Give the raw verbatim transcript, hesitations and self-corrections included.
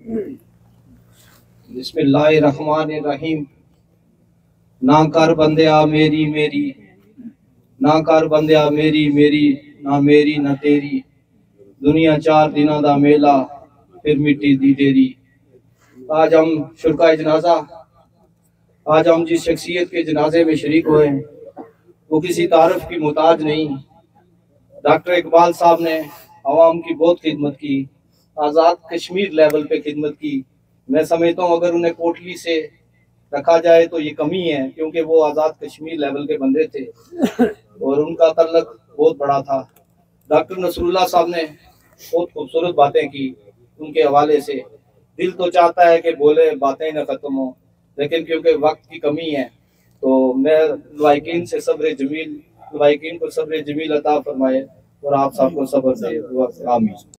बिस्मिल्लाहिर्रहमानिर्रहीम। ना कर बंदिया मेरी मेरी, ना कर बंदिया मेरी मेरी, ना मेरी ना तेरी, दुनिया चार दिनों दा मेला, फिर मिट्टी दी तेरी। आज हम शुरका जनाजा, आज हम जिस शख्सियत के जनाजे में शरीक हुए हैं वो किसी तारफ की मुताज नहीं। डॉक्टर इकबाल साहब ने आवाम की बहुत खिदमत की, आज़ाद कश्मीर लेवल पे खिदमत की। मैं समझता हूँ अगर उन्हें कोटली से रखा जाए तो ये कमी है, क्योंकि वो आज़ाद कश्मीर लेवल के बंदे थे और उनका तल्लक बहुत बड़ा था। डॉक्टर नसरुल्लाह साहब ने बहुत खूबसूरत बातें की उनके हवाले से। दिल तो चाहता है कि बोले बातें न ख़त्म हो, लेकिन क्योंकि वक्त की कमी है तो मैं लाइकिन से सब्र जमील लाइकिन को सब्र जमील अता फरमाए और आप सबको सब्र दे। आमीन।